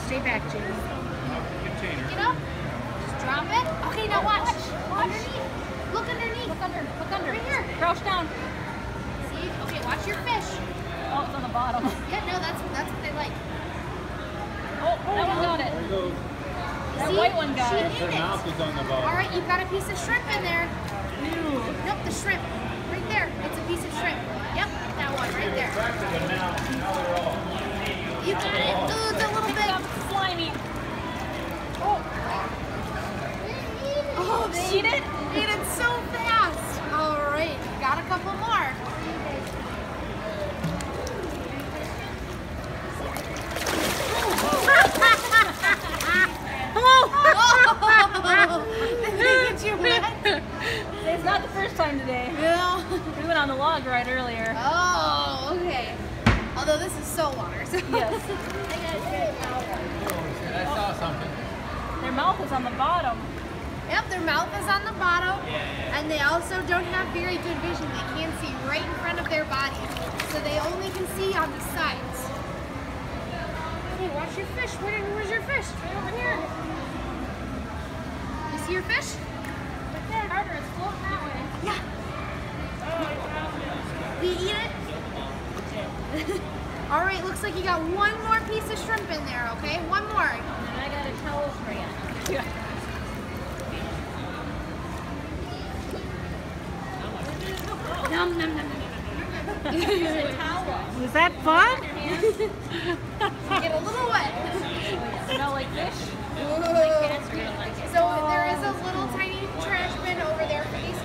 stay back, Jamie. Pick it up. Just drop it. Okay, now watch. Underneath. Look underneath. Look under. Look under. Right here. Crouch down. See? Okay, watch your fish. Oh, it's on the bottom. Yeah, no, that's what they like. Oh, that one got it. That white one got it. She ate it. Mouth is on the bottom. All right, you've got a piece of shrimp in there. Ew. Nope, the shrimp. Right there. It's a piece of shrimp. Yep, that one right there. You got it. Ooh, it's a little bit. Slimy. Oh, She did? ate it so fast. All right, got a couple more. Did they get you wet? It's not the first time today. No. We went on the log ride earlier. Oh, okay. Although this is salt water. So. Yes. I saw something. Their mouth is on the bottom. Yep, their mouth is on the bottom, and they also don't have very good vision. They can't see right in front of their bodies, so they only can see on the sides. Hey, watch your fish. Where's your fish? Right over here. You see your fish? Right there, Carter, it's floating that way. Yeah. Do you eat it? All right, looks like you got one more piece of shrimp in there, okay? One more. And I got a towel for you. Yeah. Nom, nom, nom, nom. Was that fun? Get a little wet. Smell like fish? So there is a little tiny trash bin over there for these